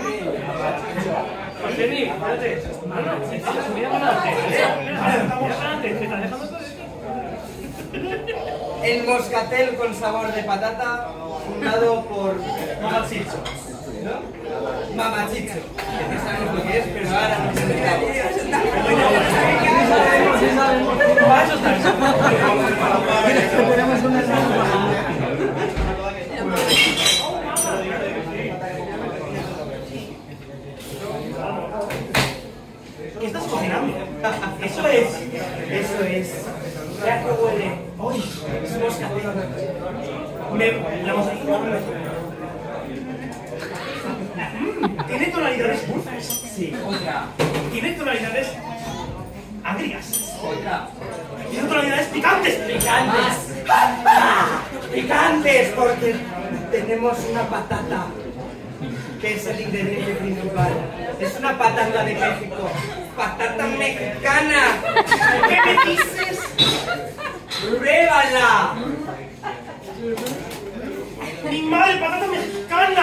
Jenny, espérate. Mira para adelante. ¿Te estás dejando todo esto? El moscatel con sabor de patata, fundado por Mamachicho. ¿No? Mamachicho. No sabemos lo que es, pero ahora nos explicamos. ¿Qué estás cocinando? Eso es. Ya que huele. ¡Uy! Es moscatel. La moscatel no me... ¿Tiene tonalidades dulces? Sí, otra. ¿Tiene tonalidades agrias? Otra. ¿Tiene tonalidades picantes? Picantes. Picantes, porque tenemos una patata, que es el ingrediente principal. Es una patata de México. ¡Patata mexicana! ¿Qué me dices? ¡Pruébala! ¡Mi madre, patata mexicana!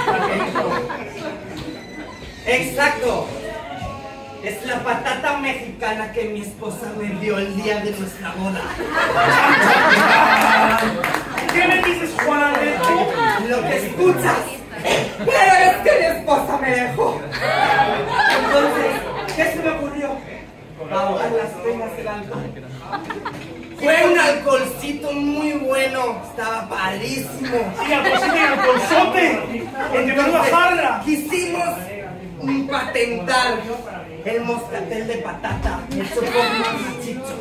¡Exacto! Es la patata mexicana que mi esposa me dio el día de nuestra boda. ¿Qué me dices, Juan Alberto? Lo que escuchas. Pero es que mi esposa me dejó. Entonces, ¿qué se me ocurrió? Ahogar las penas del alcohol. Fue un alcoholcito muy bueno. Estaba padrísimo. Sí, alcoholcito y alcoholzote. Entre menuda jarra. Quisimos patentar el moscatel de patata hecho por Mamachicho.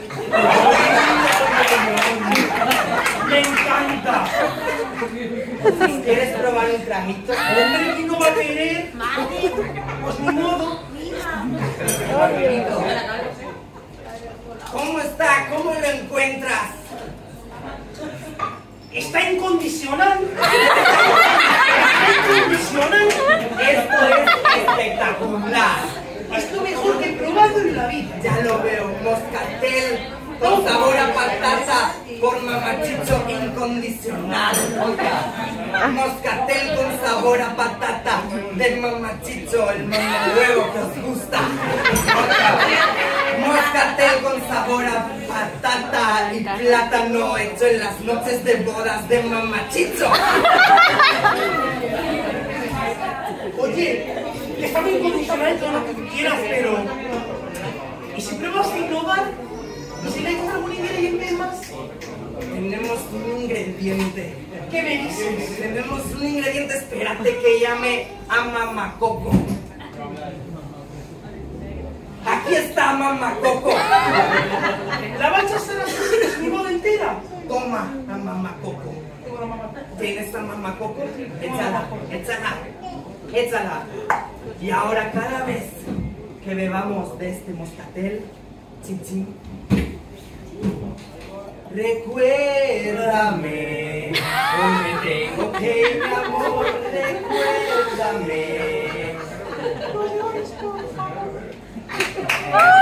¡Me encanta! ¿Quieres probar un traguito? ¡Hombre, ¿quién no va a querer? Pues ni modo. ¿Cómo está? ¿Cómo lo encuentras? ¿Está incondicional? ¿Está incondicional? Esto es espectacular. Es lo mejor que he probado en la vida. Ya lo veo, moscatel con sabor a patata por Mamachicho incondicional. Oiga, moscatel con sabor a patata de Mamachicho, el mamahuevo que os gusta. Moscatel con sabor a patata y plátano hecho en las noches de bodas de Mamachicho. Oye, está muy incondicional todo lo que tú quieras, pero... ¿y si pruebas a innovar? ¿Y si le echas algún ingrediente más? Tenemos un ingrediente. ¿Qué me dices? Tenemos un ingrediente, espérate, que llame a Mamacoco. Aquí está Mamacoco. ¿La vas a hacer así sin mi boda entera? Toma a Mamacoco. ¿Tienes a Mamacoco? Échala. Y ahora cada vez que bebamos de este moscatel, chin chin, recuérdame, hoy me tengo que ir, mi amor, recuérdame.